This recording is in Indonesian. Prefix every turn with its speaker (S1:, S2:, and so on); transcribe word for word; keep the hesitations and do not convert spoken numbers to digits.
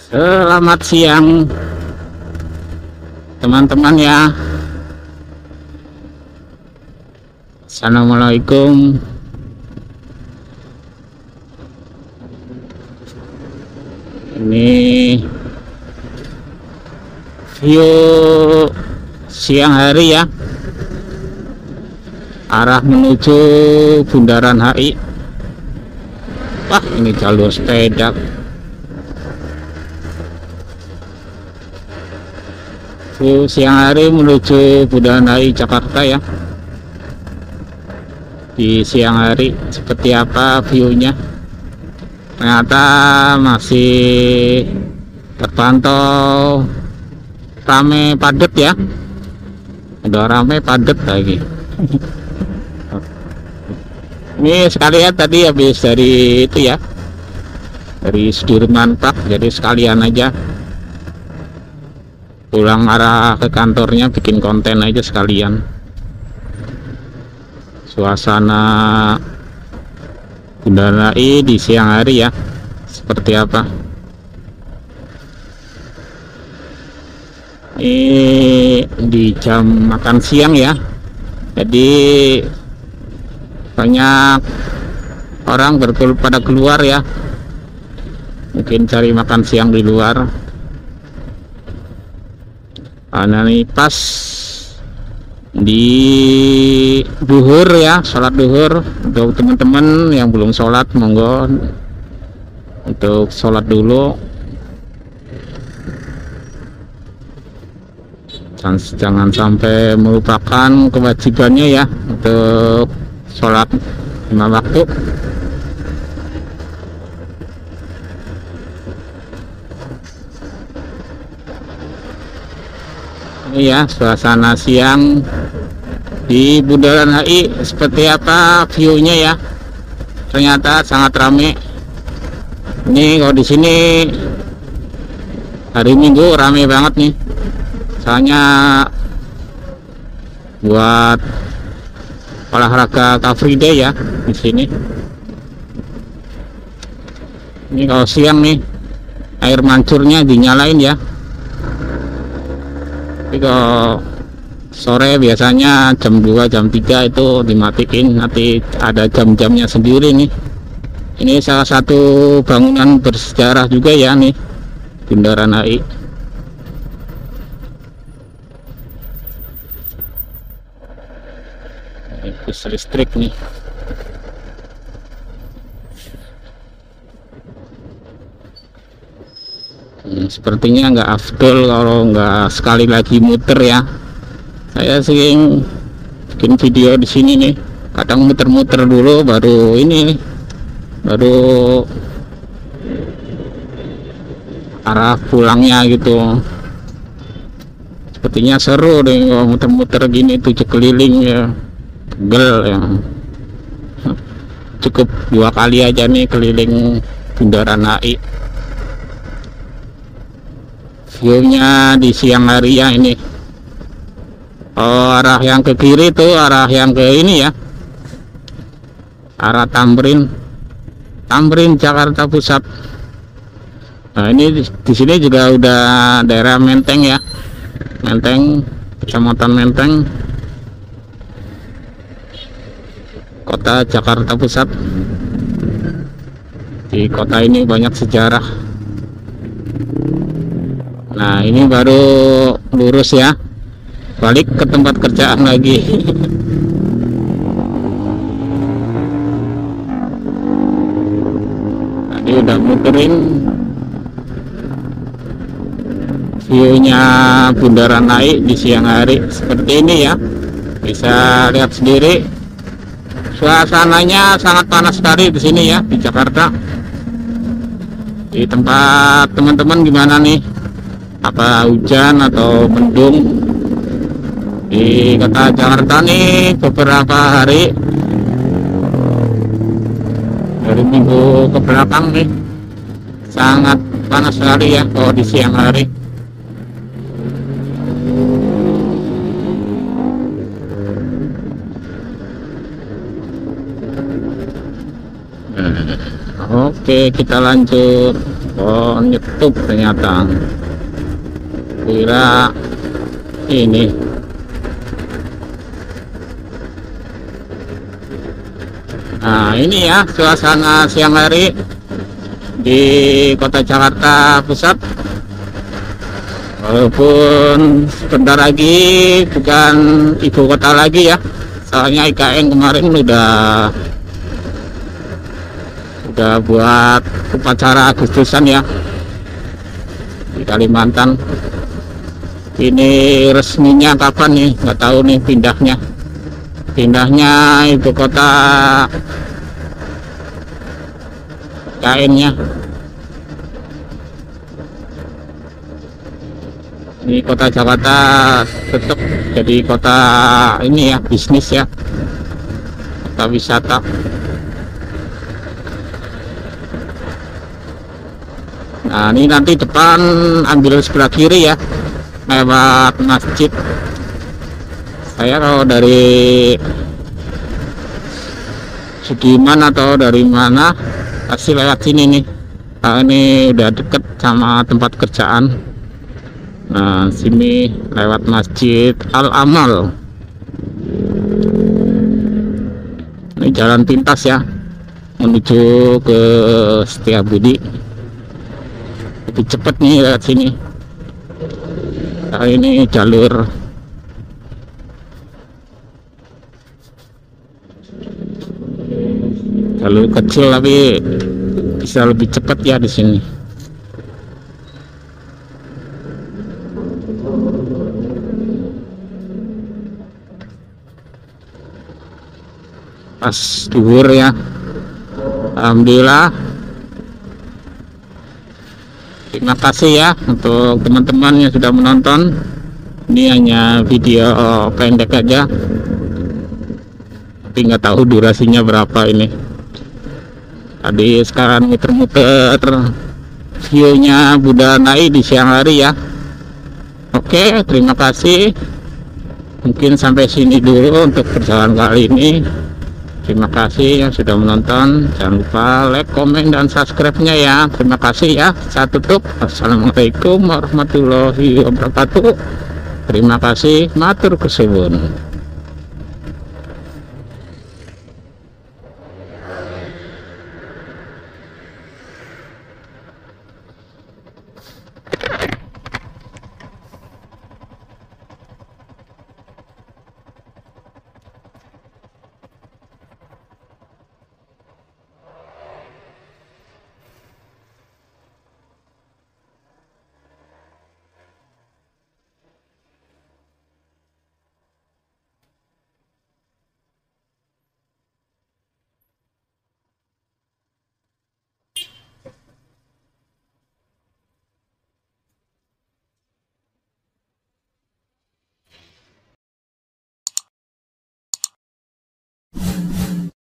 S1: Selamat siang teman-teman ya. Assalamualaikum. Ini view siang hari ya, arah menuju Bundaran H I. Wah, ini jalur sepeda. View siang hari menuju Bundaran H I Jakarta ya. Di siang hari seperti apa viewnya? Ternyata masih terpantau rame padat ya. Udah rame padat lagi. Ini sekalian tadi habis dari itu ya, dari Sudirman Park, jadi sekalian aja pulang arah ke kantornya, bikin konten aja sekalian. Suasana Bundaran H I di siang hari ya seperti apa. Ini di jam makan siang ya, jadi banyak orang berkul pada keluar ya, mungkin cari makan siang di luar. Karena ini pas di duhur ya, sholat duhur. Untuk teman-teman yang belum sholat, monggo untuk sholat dulu. Dan jangan sampai melupakan kewajibannya ya untuk sholat lima waktu. Ini ya suasana siang di Bundaran H I seperti apa viewnya ya. Ternyata sangat ramai. Ini kalau di sini hari Minggu ramai banget nih. Soalnya buat olahraga Car Free Day ya di sini. Ini kalau siang nih air mancurnya dinyalain ya. Tapi kalau sore biasanya jam dua jam tiga itu dimatiin, nanti ada jam-jamnya sendiri nih. Ini salah satu bangunan bersejarah juga ya nih, Bundaran H I. Ini bus listrik nih. Hmm, sepertinya nggak afdol kalau nggak sekali lagi muter ya. Saya sering bikin video di sini nih, kadang muter-muter dulu baru ini, baru arah pulangnya gitu. Sepertinya seru deh kalau muter-muter gini, tujuh keliling ya, pegel ya. Cukup dua kali aja nih keliling Bundaran H I. Viewnya di siang hari ya ini. Oh, arah yang ke kiri tuh arah yang ke ini ya, arah Tamrin, Tamrin Jakarta Pusat. Nah ini di, di sini juga udah daerah Menteng ya, Menteng, Kecamatan Menteng, Kota Jakarta Pusat. Di kota ini banyak sejarah. Nah ini baru lurus ya, balik ke tempat kerjaan lagi. Tadi udah muterin viewnya Bundaran H I di siang hari seperti ini ya, bisa lihat sendiri. Suasananya sangat panas sekali di sini ya di Jakarta. Di tempat teman-teman gimana nih? Apa hujan atau mendung? Di kota Jakarta nih beberapa hari dari minggu ke belakang nih sangat panas sekali ya kalau di siang hari. Oke, kita lanjut. Oh, nyetup ternyata. Kira ini. Nah, ini ya suasana siang hari di kota Jakarta Pusat. Walaupun sebentar lagi bukan ibu kota lagi ya, soalnya I K N kemarin udah udah buat upacara Agustusan ya di Kalimantan. Ini resminya kapan nih, nggak tahu nih pindahnya pindahnya ibu kota I K N nya. Ini kota Jakarta tetap jadi kota ini ya, bisnis ya, kota wisata. Nah, ini nanti depan ambil sebelah kiri ya, lewat masjid. Saya kalau dari Sudirman atau dari mana pasti lewat sini nih. Nah, ini udah deket sama tempat kerjaan. Nah, sini lewat Masjid Al-Amal. Ini jalan pintas ya, menuju ke Setiabudi. Lebih cepat nih lewat sini. Nah, ini jalur jalur kecil tapi bisa lebih cepat ya di sini. Pas duhur ya, alhamdulillah. Terima kasih ya untuk teman-teman yang sudah menonton. Ini hanya video pendek aja, tapi nggak tahu durasinya berapa ini. Tadi sekarang muter-muter view-nya Budhanai di siang hari ya. Oke, terima kasih. Mungkin sampai sini dulu untuk perjalanan kali ini. Terima kasih yang sudah menonton. Jangan lupa like, komen, dan subscribe-nya ya. Terima kasih ya. Saya tutup. Assalamualaikum warahmatullahi wabarakatuh. Terima kasih. Matur kesuwun.